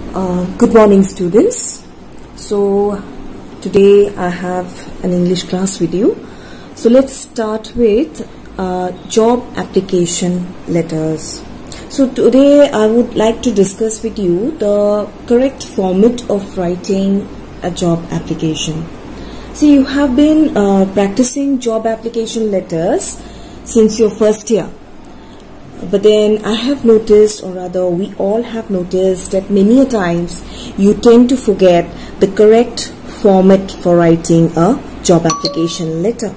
Good morning, students. So today I have an English class with you. So let's start with job application letters. So today I would like to discuss with you the correct format of writing a job application. So you have been practicing job application letters since your first year. But then I have noticed, or rather we all have noticed, that many a times you tend to forget the correct format for writing a job application letter.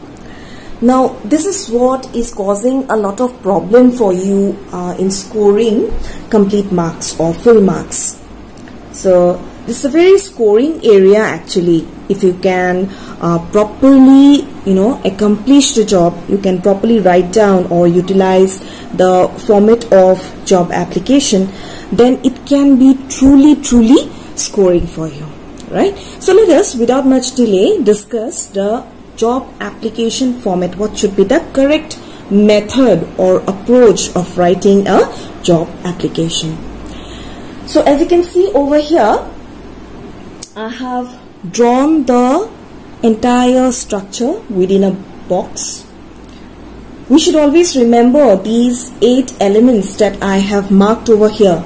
Now this is what is causing a lot of problem for you in scoring complete marks or full marks. So this is a very scoring area actually. If you can properly accomplish the job, you can properly write down or utilize the format of job application, then it can be truly scoring for you, right? So let us, without much delay, discuss the job application format. What should be the correct method or approach of writing a job application? So as you can see over here, I have drawn the entire structure within a box. We should always remember these 8 elements that I have marked over here.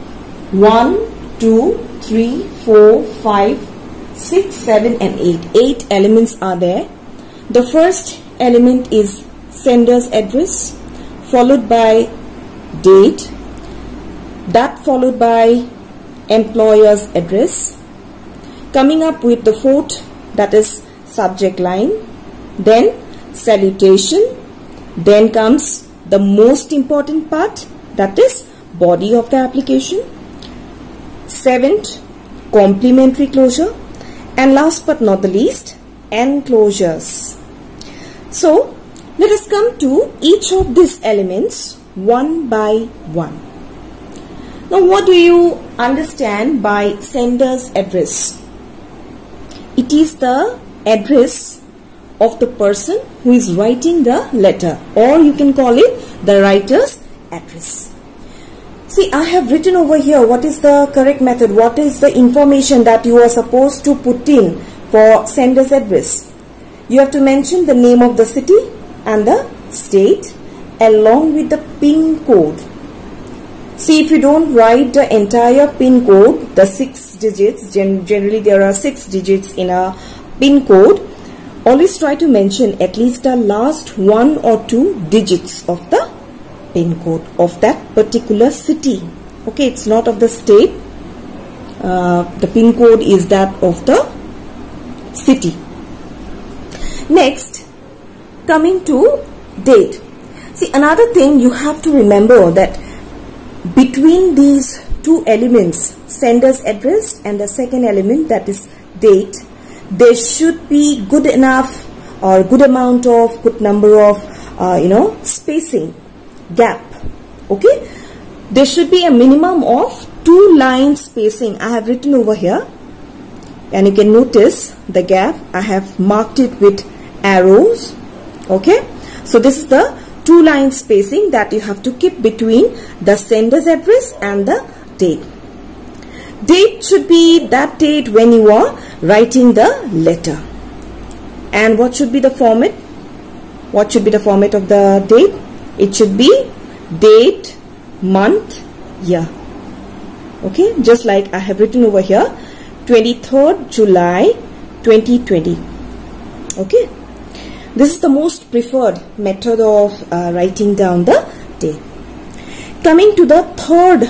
1, 2, 3, 4, 5, 6, 7 and 8. 8 elements are there. The first element is sender's address, followed by date, that followed by employer's address, coming up with the fourth, that is subject line, then salutation, then comes the most important part, that is body of the application, 7th complimentary closure, and last but not the least, enclosures. So let us come to each of these elements one by one. Now what do you understand by sender's address? It is the address of the person who is writing the letter, or you can call it the writer's address. See, I have written over here what is the correct method, what is the information that you are supposed to put in for sender's address. You have to mention the name of the city and the state along with the PIN code. See, if you don't write the entire PIN code, the 6 digits, generally there are 6 digits in a PIN code, always try to mention at least the last 1 or 2 digits of the PIN code of that particular city. Okay, it's not of the state. The PIN code is that of the city. Next, coming to date. See, another thing you have to remember, that between these 2 elements, sender's address and the second element, that is date, there should be good enough or good number of spacing, gap. Okay, there should be a minimum of 2 line spacing. I have written over here, and you can notice the gap. I have marked it with arrows. Okay, so this is the 2 line spacing that you have to keep between the sender's address and the date. Date should be that date when you are writing the letter. And what should be the format? What should be the format of the date? It should be date, month, year. Okay, just like I have written over here, 23rd July 2020. Okay, this is the most preferred method of writing down the date. Coming to the third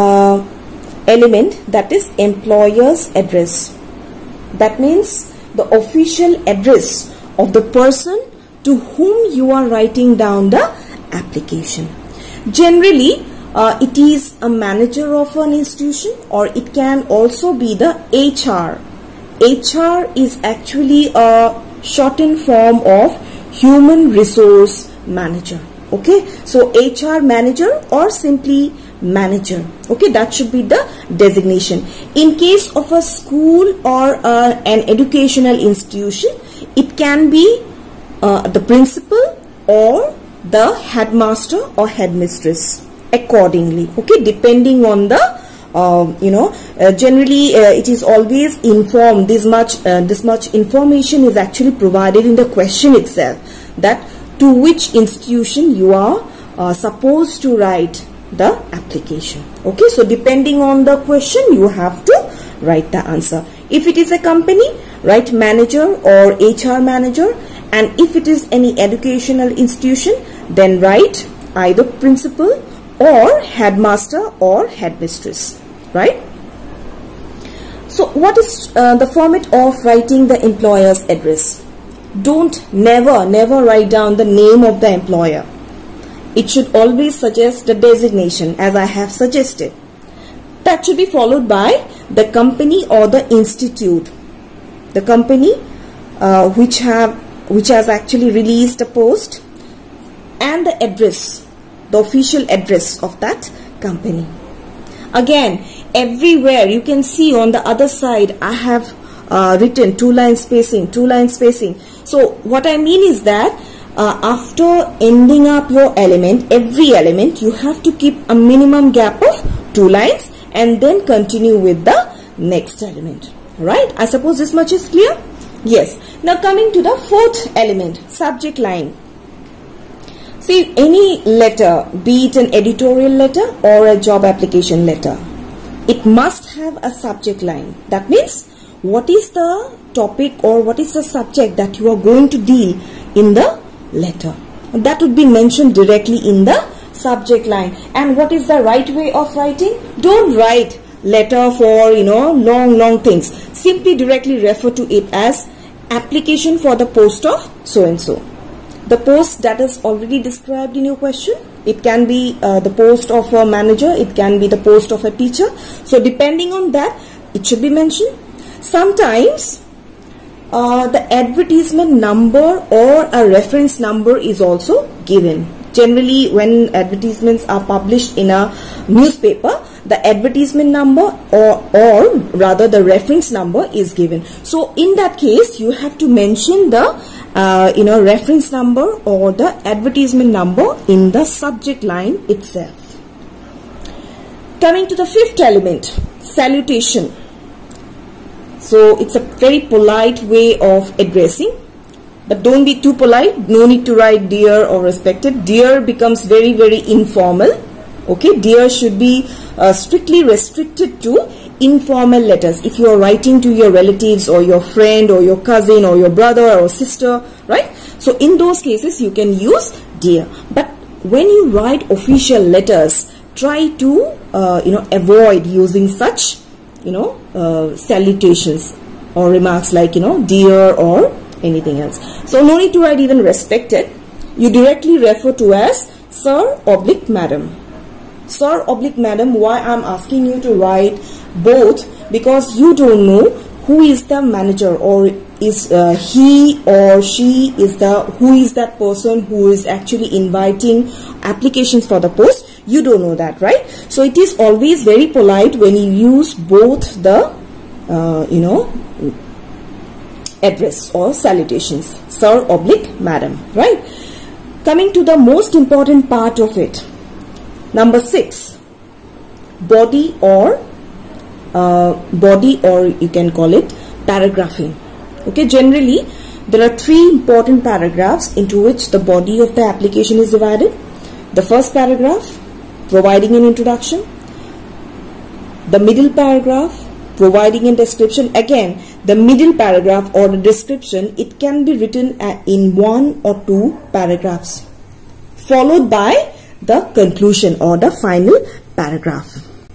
element, that is employer's address. That means the official address of the person to whom you are writing down the application. Generally, it is a manager of an institution, or it can also be the HR. HR is actually a shortened form of human resource manager. Okay, so HR manager or simply manager. Okay, that should be the designation. In case of a school or an educational institution, it can be the principal or the headmaster or headmistress accordingly. Okay, depending on the generally it is always informed. This much information is actually provided in the question itself, that to which institution you are supposed to write the application. Okay, so depending on the question, you have to write the answer. If it is a company, write manager or HR manager, and if it is any educational institution, then write either principal or headmaster or headmistress, right? So what is the format of writing the employer's address? Never write down the name of the employer. It should always suggest the designation, as I have suggested. That should be followed by the company or the institute. The company which has actually released a post, and the address, the official address of that company. Again, everywhere you can see on the other side I have written 2-line spacing, 2-line spacing. So what I mean is that after ending up your element, every element, you have to keep a minimum gap of 2 lines and then continue with the next element. Right? I suppose this much is clear? Yes. Now coming to the 4th element, subject line. See, any letter, be it an editorial letter or a job application letter, it must have a subject line. That means, what is the topic or what is the subject that you are going to deal in the letter? That would be mentioned directly in the subject line. And what is the right way of writing? Don't write letter for long things. Simply directly refer to it as application for the post of so and so. The post that is already described in your question. It can be the post of a manager, it can be the post of a teacher. So depending on that, it should be mentioned. Sometimes the advertisement number or a reference number is also given. Generally, when advertisements are published in a newspaper, the advertisement number or rather the reference number is given. So in that case, you have to mention the reference number or the advertisement number in the subject line itself. Coming to the 5th element, salutation. So it's a very polite way of addressing, but don't be too polite. No need to write dear or respected. Dear becomes very informal. Okay, dear should be strictly restricted to informal letters. If you are writing to your relatives or your friend or your cousin or your brother or sister, right? So in those cases you can use dear. But when you write official letters, try to avoid using such salutations or remarks like dear or anything else. So no need to write even respected. You directly refer to as sir / madam. Sir / madam, why I'm asking you to write both? Because you don't know who is the manager, or is he or she who is that person who is actually inviting applications for the post. You don't know that, right? So it is always very polite when you use both the address or salutations, sir / madam, right? Coming to the most important part of it, number 6, body or you can call it paragraphing. Okay, generally there are 3 important paragraphs into which the body of the application is divided. The first paragraph providing an introduction, the middle paragraph providing a description. Again, the middle paragraph or the description, it can be written in 1 or 2 paragraphs, followed by the conclusion or the final paragraph.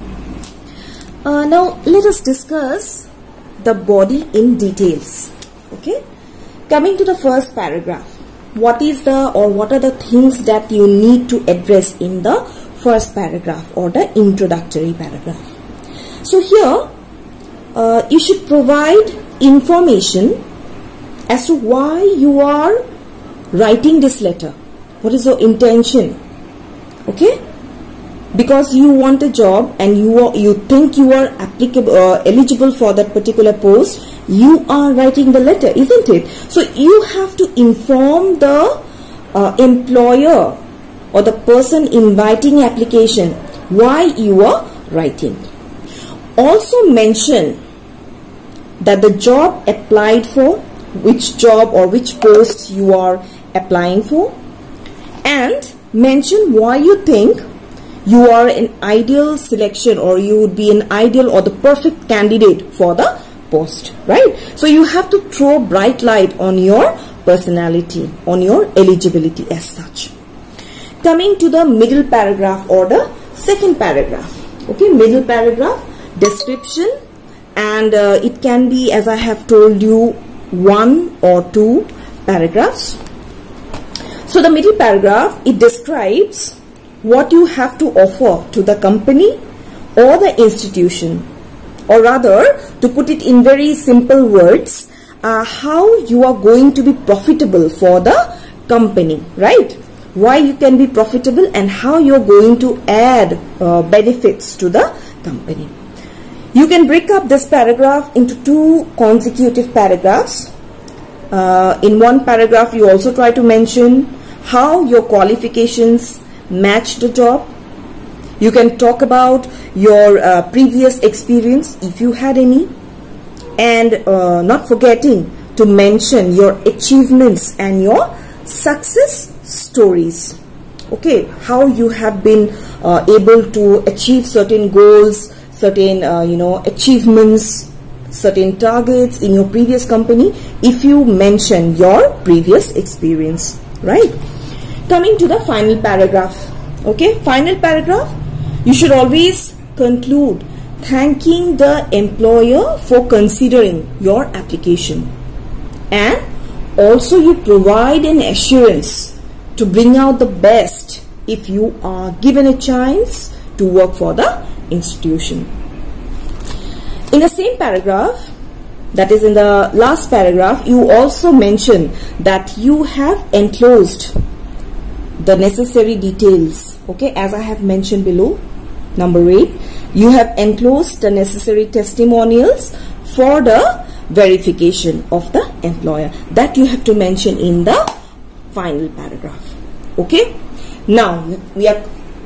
Now let us discuss the body in details. Okay, coming to the first paragraph, what are the things that you need to address in the first paragraph or the introductory paragraph? So here you should provide information as to why you are writing this letter. What is your intention? Okay, because you want a job and you think you are eligible for that particular post, you are writing the letter, isn't it? So you have to inform the employer or the person inviting application why you are writing. Also mention that the job applied for, which job or which post you are applying for, and mention why you think you are an ideal selection, or you would be an ideal or the perfect candidate for the post, right? So you have to throw bright light on your personality, on your eligibility as such. Coming to the middle paragraph or the second paragraph. Okay, middle paragraph, description, and it can be, as I have told you, 1 or 2 paragraphs. So the middle paragraph, it describes what you have to offer to the company or the institution, or rather, to put it in very simple words, how you are going to be profitable for the company, right? Why you can be profitable and how you are going to add benefits to the company. You can break up this paragraph into 2 consecutive paragraphs. In one paragraph, you also try to mention how your qualifications match the job. You can talk about your previous experience, if you had any, and not forgetting to mention your achievements and your success stories. Okay, how you have been able to achieve certain goals, certain achievements, certain targets in your previous company, if you mention your previous experience, right? Coming to the final paragraph. Okay, final paragraph, you should always conclude thanking the employer for considering your application, and also you provide an assurance to bring out the best if you are given a chance to work for the institution. In the same paragraph, that is in the last paragraph, you also mention that you have enclosed the necessary details. Okay, as I have mentioned below, number 8, you have enclosed the necessary testimonials for the verification of the employer. That you have to mention in the final paragraph. Okay, now we are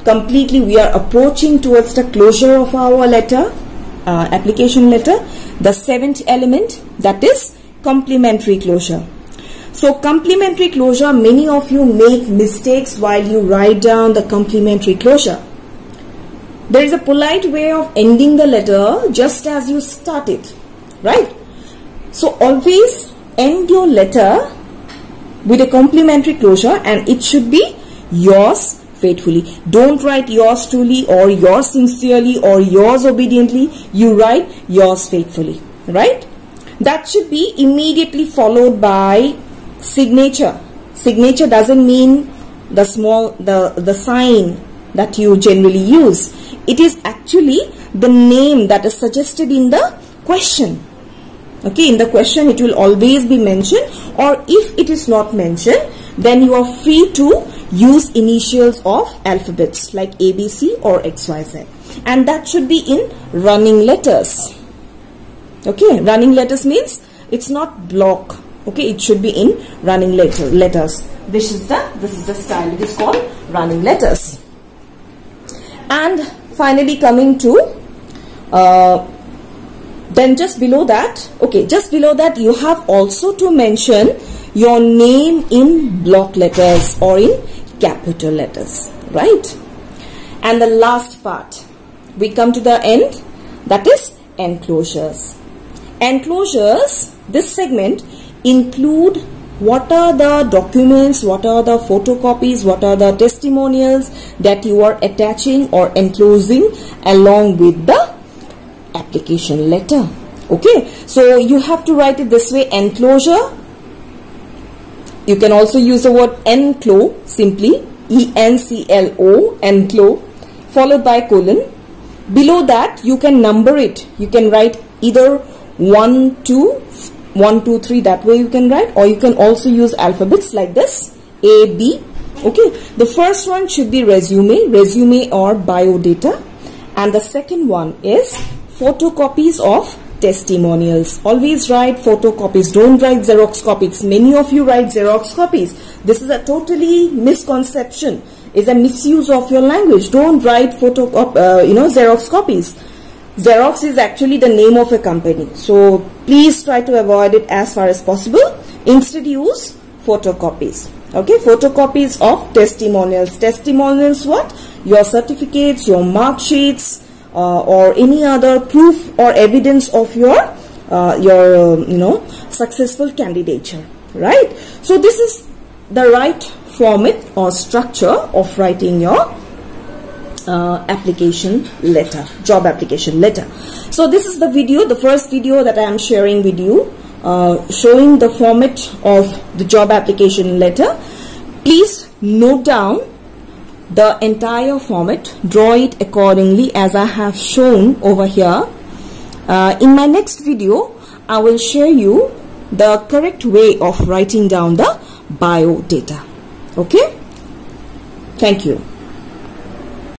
approaching towards the closure of our letter, application letter. The 7th element, that is complimentary closure. So complimentary closure, many of you make mistakes while you write down the complimentary closure. There is a polite way of ending the letter just as you start it, right? So always end your letter with a complimentary closure, and it should be yours faithfully. Don't write yours truly or yours sincerely or yours obediently. You write yours faithfully, right? That should be immediately followed by signature. Signature doesn't mean the sign that you generally use. It is actually the name that is suggested in the question. Okay, in the question it will always be mentioned, or if it is not mentioned, then you are free to use initials of alphabets like ABC or XYZ, and that should be in running letters. Okay, running letters means it's not block. Okay, it should be in running letters. This is the style. It is called running letters. And finally, coming to then just below that, okay, just below that you have also to mention your name in block letters or in capital letters, right? And the last part, we come to the end, that is enclosures. Enclosures, this segment include what are the documents, what are the photocopies, what are the testimonials that you are attaching or enclosing along with the application letter. Okay, so you have to write it this way, enclosure. You can also use the word enclo, simply E-N-C-L-O, enclo, followed by colon. Below that you can number it. You can write either 1, 2, 3, that way you can write, or you can also use alphabets like this, A, B. Okay, the first one should be resume or biodata, and the second one is photocopies of testimonials. Always write photocopies, don't write Xerox copies. Many of you write Xerox copies. This is a totally misconception, is a misuse of your language. Don't write Xerox copies. Xerox is actually the name of a company. So please try to avoid it as far as possible. Instead use photocopies. Okay, photocopies of testimonials. Testimonials what? Your certificates, your mark sheets, or any other proof or evidence of your successful candidature, right? So this is the right format or structure of writing your application letter, job application letter. So this is the video, the first video that I am sharing with you, showing the format of the job application letter. Please note down the entire format, draw it accordingly as I have shown over here. In my next video, I will share you the correct way of writing down the bio data. Okay? Thank you.